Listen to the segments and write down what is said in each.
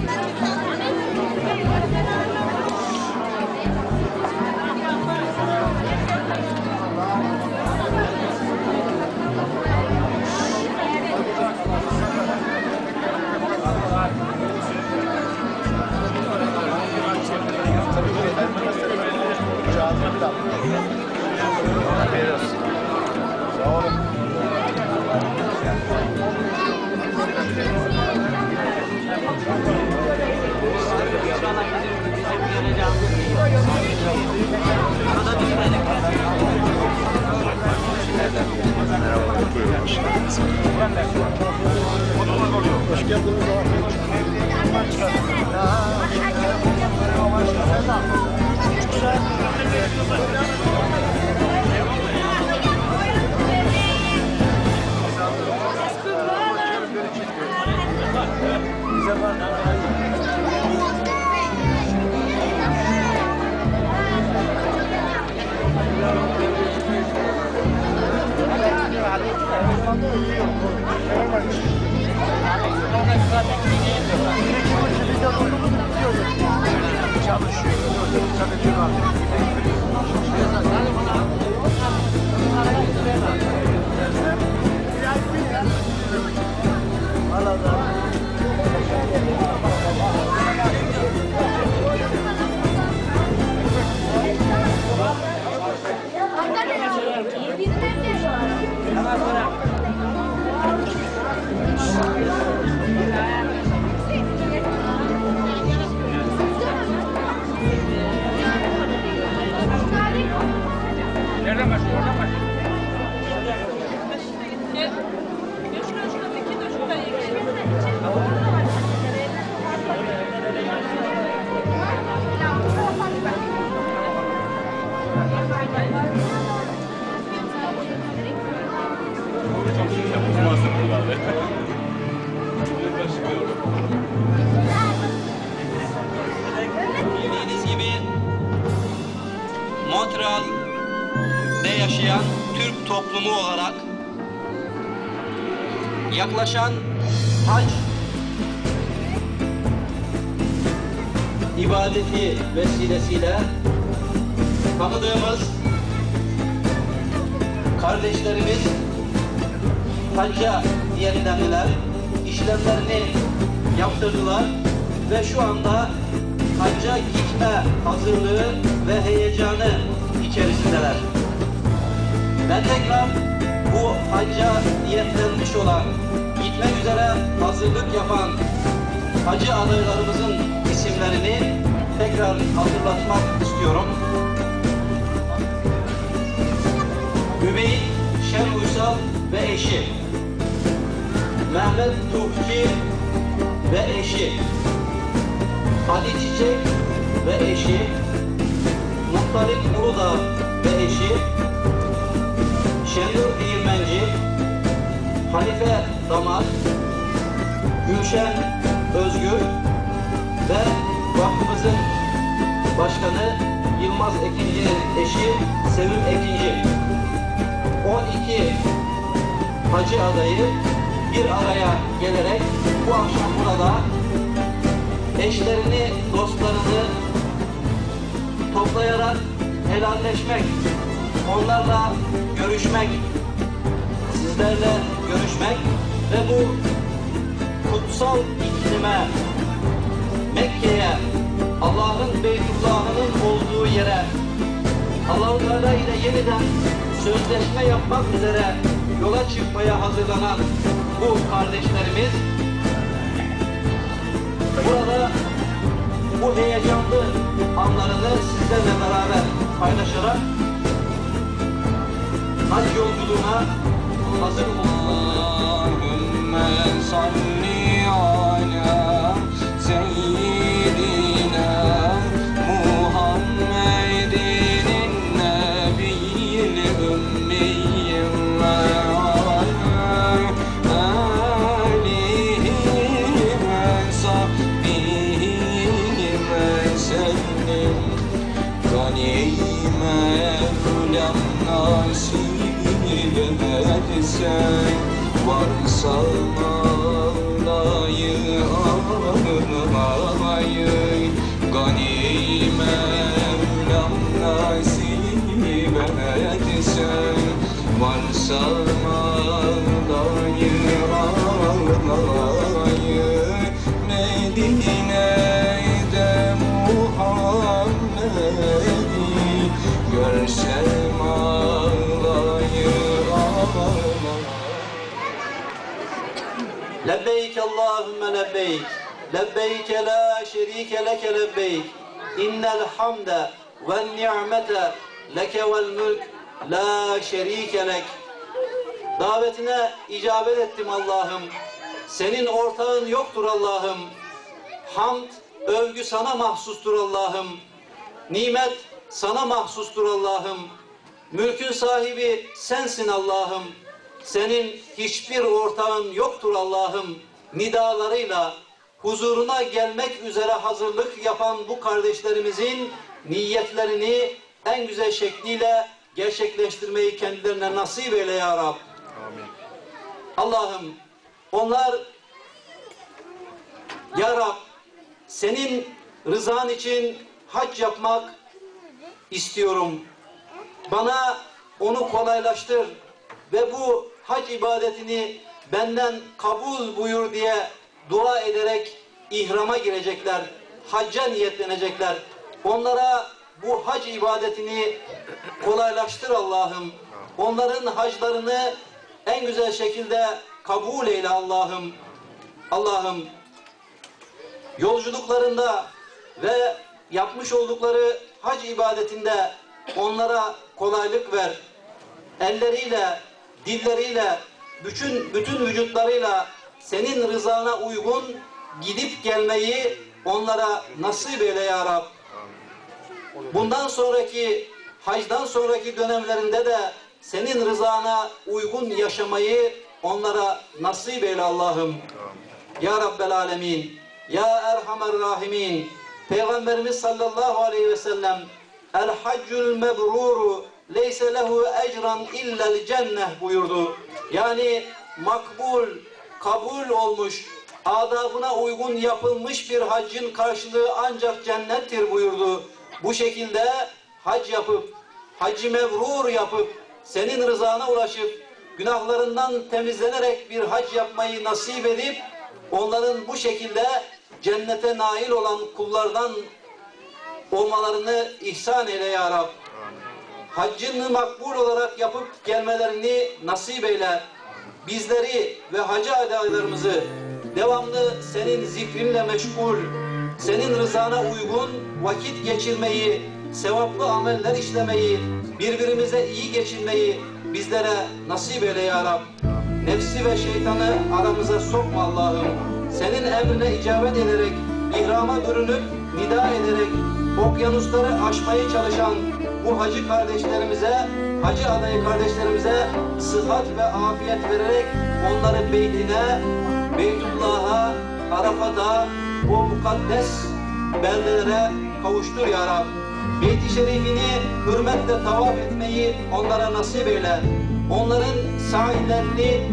Hoş geldiniz. Bildiğiniz gibi Montreal'de yaşayan Türk toplumu olarak yaklaşan hac ibadeti vesilesiyle tanıdığımız kardeşlerimiz hacca niyetlendiler, işlemlerini yaptırdılar ve şu anda hacca gitme hazırlığı ve heyecanı içerisindeler. Ben tekrar bu hacca niyetlenmiş olan, gitmek üzere hazırlık yapan hacı adaylarımızın isimlerini tekrar hatırlatmak istiyorum. Übey Şen Uysal ve eşi, Mehmet Tuhki ve eşi, Ali Çiçek ve eşi, Muhtarip Uludağ ve eşi, Şenur Değirmenci, Halife Damat, Gülşen Özgür ve vakfımızın başkanı Yılmaz Ekinci'nin eşi Sevim Ekinci. 12 hacı adayı bir araya gelerek bu akşam burada eşlerini, dostlarını toplayarak helalleşmek, onlarla görüşmek, sizlerle görüşmek ve bu kutsal iklime, Mekke'ye, Allah'ın Beytullah'ının olduğu yere, Allah-u Teala ile yeniden sözleşme yapmak üzere yola çıkmaya hazırlanan bu kardeşlerimiz burada bu heyecanlı anlarını sizlerle beraber paylaşarak hac yolculuğuna hazır olmalıdır. Allahümme salli ala seyyidina Muhammedin nebiyyil ümmiyyin ve alihi ve sahbihi ve sellim ganime ulam nasip etsen varsa Mevla'yı anma Mevlam nasip etsen, varsa dayı ağlayı Medine'de Muhammed'i görsem ağlayı ağlayı. Lebbeyk Allahümme lebbeyk. Lebbeyk la şerike leke lebbeyk. İnnel hamde ve ni'mete leke vel mülk la şerike lek. Davetine icabet ettim Allah'ım. Senin ortağın yoktur Allah'ım. Hamd, övgü sana mahsustur Allah'ım. Nimet sana mahsustur Allah'ım. Mülkün sahibi sensin Allah'ım. Senin hiçbir ortağın yoktur Allah'ım. Nidalarıyla huzuruna gelmek üzere hazırlık yapan bu kardeşlerimizin niyetlerini en güzel şekliyle gerçekleştirmeyi kendilerine nasip eyle ya Rab. Amin. Allah'ım onlar ya Rab senin rızan için hac yapmak istiyorum. Bana onu kolaylaştır ve bu hac ibadetini benden kabul buyur diye dua ederek ihrama girecekler. Hacca niyetlenecekler. Onlara bu hac ibadetini kolaylaştır Allah'ım. Onların haclarını en güzel şekilde kabul eyle Allah'ım. Allah'ım yolculuklarında ve yapmış oldukları hac ibadetinde onlara kolaylık ver. Elleriyle, dilleriyle, bütün vücutlarıyla senin rızana uygun gidip gelmeyi onlara nasip eyle ya Rab. Bundan sonraki, hacdan sonraki dönemlerinde de senin rızana uygun yaşamayı onlara nasip eyle Allah'ım. Ya Rabbel Alemin, Ya Erhamer Rahimin, Peygamberimiz sallallahu aleyhi ve sellem El haccul mebruru leyse lehu ecran illel cenneh buyurdu. Yani makbul, kabul olmuş, adabına uygun yapılmış bir haccın karşılığı ancak cennettir buyurdu. Bu şekilde hac yapıp, hacı mebrur yapıp, senin rızana ulaşıp, günahlarından temizlenerek bir hac yapmayı nasip edip, onların bu şekilde cennete nail olan kullardan olmalarını ihsan eyle ya Rab. Haccını makbul olarak yapıp gelmelerini nasip eyle. Bizleri ve hacı adaylarımızı devamlı senin zikrinle meşgul, senin rızana uygun vakit geçirmeyi, sevaplı ameller işlemeyi, birbirimize iyi geçinmeyi bizlere nasip eyle ya Rab. Nefsi ve şeytanı aramıza sokma Allah'ım. Senin emrine icabet ederek, ihrama bürünüp, nida ederek, okyanusları aşmaya çalışan bu hacı kardeşlerimize, hacı adayı kardeşlerimize sıhhat ve afiyet vererek onları beytine, Beytullah'a, Arafat'a, bu mukaddes beldelere kavuştur ya Rab. Beyt-i Şerifini hürmetle tavaf etmeyi onlara nasip eyle. Onların sahillerini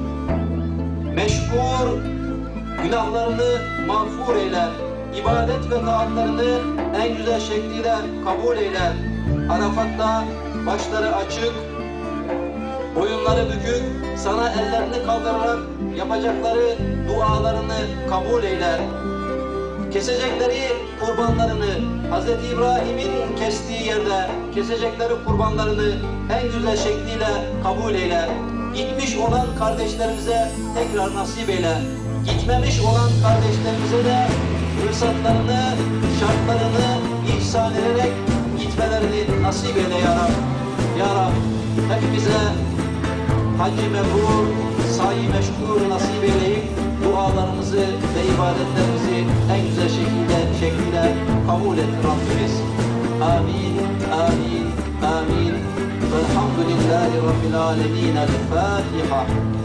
meşgul, günahlarını mağfur eyle. İbadet ve taatlarını en güzel şekliyle kabul eyle. Arafat'ta başları açık, boyunları bükük, sana ellerini kaldırarak yapacakları dualarını kabul eyle. Kesecekleri kurbanlarını, Hz. İbrahim'in kestiği yerde kesecekleri kurbanlarını en güzel şekliyle kabul eyle. Gitmiş olan kardeşlerimize tekrar nasip eyle. Gitmemiş olan kardeşlerimize de fırsatlarını, şartlarını ihsan ederek gitmelerini nasip eyle ya Rab. Ya Rab, hepimize hac-ı mebrur, sahi meşgul nasip eyleyip dualarımızı ve ibadetlerimizi en güzel şekilde kabul et Rabbimiz. Amin, amin, amin. Velhamdülillahi Rabbil alemin. El Fatiha.